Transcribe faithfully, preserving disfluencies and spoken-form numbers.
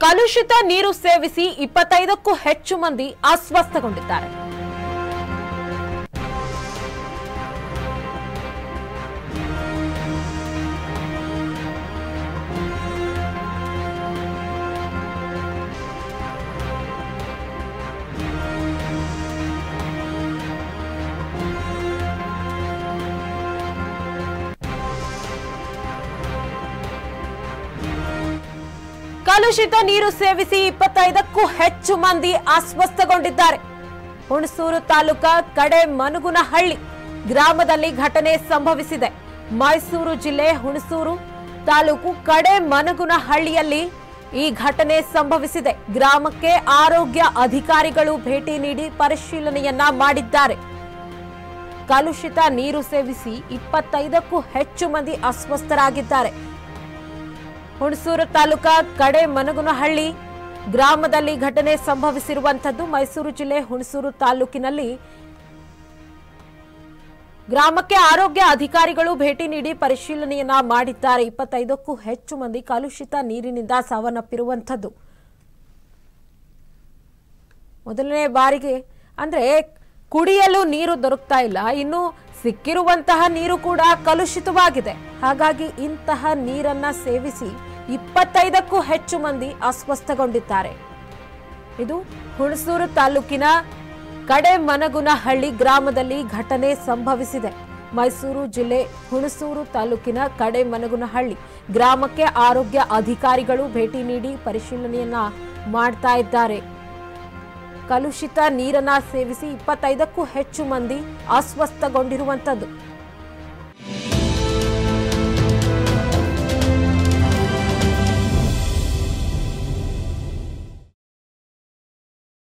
ಕಲುಷಿತ ನೀರು ಸೇವಿಸಿ ಇಪ್ಪತ್ತೈದಕ್ಕೂ ಹೆಚ್ಚು ಮಂದಿ ಅಸ್ವಸ್ಥಗೊಂಡಿದ್ದಾರೆ. ಕಲುಷಿತ ನೀರು ಸೇವಿಸಿ ಇಪ್ಪತ್ತೈದಕ್ಕೂ ಹೆಚ್ಚು ಮಂದಿ ಅಸ್ವಸ್ಥಗೊಂಡಿದ್ದಾರೆ. ಹುಣಸೂರು ತಾಲೂಕಾ ಕಡೆ ಮನುಗುನಹಳ್ಳಿ ಗ್ರಾಮದಲ್ಲಿ ಘಟನೆ ಸಂಭವಿಸಿದೆ. ಮೈಸೂರು ಜಿಲ್ಲೆ ಹುಣಸೂರು ತಾಲೂಕು ಕಡೆ ಮನುಗುನಹಳ್ಳಿಯಲ್ಲಿ ಈ ಘಟನೆ ಸಂಭವಿಸಿದೆ. ಗ್ರಾಮಕ್ಕೆ ಆರೋಗ್ಯ ಅಧಿಕಾರಿಗಳು ಭೇಟಿ ನೀಡಿ ಪರಿಶೀಲನೆಯನ್ನ ಮಾಡಿದ್ದಾರೆ. ಕಲುಷಿತ ನೀರು ಸೇವಿಸಿ ಇಪ್ಪತ್ತೈದಕ್ಕೂ ಹೆಚ್ಚು ಮಂದಿ ಅಸ್ವಸ್ಥರಾಗಿದ್ದಾರೆ. ಹುಣಸೂರು ತಾಲೂಕಾ ಕಡೆ ಮನುಗುನಹಳ್ಳಿ ಗ್ರಾಮದಲ್ಲಿ ಘಟನೆ ಸಂಭವಿಸಿರುವಂತದ್ದು. ಮೈಸೂರು ಜಿಲ್ಲೆ ಹುಣಸೂರು ತಾಲೂಕಿನಲ್ಲಿ ಗ್ರಾಮಕ್ಕೆ ಆರೋಗ್ಯ ಅಧಿಕಾರಿಗಳು ಭೇಟಿ ನೀಡಿ ಪರಿಶೀಲನೆಯನ್ನ ಮಾಡಿದ್ದಾರೆ. ಇಪ್ಪತ್ತೈದಕ್ಕೂ ಹೆಚ್ಚು ಮಂದಿ ಕಲುಷಿತ ನೀರಿನಿಂದ ಸಾವನ್ನಪ್ಪಿರುವಂತದ್ದು. ಮೊದಲನೇ ಬಾರಿಗೆ ಅಂದ್ರೆ ಕುಡಿಯಲು ನೀರು ದೊರಕ್ತಾ ಇಲ್ಲ, ಇನ್ನು ಸಿಕ್ಕಿರುವಂತಹ ನೀರು ಕೂಡ ಕಲುಷಿತವಾಗಿದೆ. ಹಾಗಾಗಿ ಇಂತಹ ನೀರನ್ನ ಸೇವಿಸಿ ಇಪ್ಪತ್ತೈದಕ್ಕೂ ಹೆಚ್ಚು ಮಂದಿ ಅಸ್ವಸ್ಥಗೊಂಡಿದ್ದಾರೆ. ಇದು ಹುಣಸೂರು ತಾಲೂಕಿನ ಕಡೆ ಮನಗುನಹಳ್ಳಿ ಗ್ರಾಮದಲ್ಲಿ ಘಟನೆ ಸಂಭವಿಸಿದೆ. ಮೈಸೂರು ಜಿಲ್ಲೆ ಹುಣಸೂರು ತಾಲೂಕಿನ ಕಡೆ ಮನಗುನಹಳ್ಳಿ ಗ್ರಾಮಕ್ಕೆ ಆರೋಗ್ಯ ಅಧಿಕಾರಿಗಳು ಭೇಟಿ ನೀಡಿ ಪರಿಶೀಲನೆಯನ್ನ ಮಾಡ್ತಾ ಇದ್ದಾರೆ. ಕಲುಷಿತ ನೀರನ್ನ ಸೇವಿಸಿ ಇಪ್ಪತ್ತೈದಕ್ಕೂ ಹೆಚ್ಚು ಮಂದಿ ಅಸ್ವಸ್ಥಗೊಂಡಿರುವಂತದ್ದು.